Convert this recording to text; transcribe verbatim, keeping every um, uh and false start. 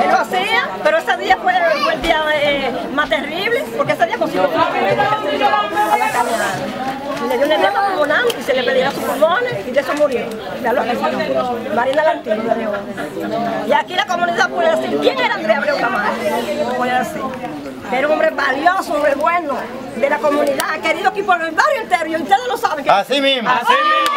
lo hacía, pero ese día fue, fue el día eh, más terrible, porque ese día consiguió a la caminada. Le dio un edema pulmonar y se le perdieron sus pulmones y de eso murió. Ya lo Marina la Antigua. Y aquí la comunidad puede decir, ¿quién era Andrea Abreu Camacho? Puede decir. Era un hombre valioso, un hombre bueno de la comunidad, querido aquí por el barrio entero, y ustedes lo saben. Así mismo. Así mismo.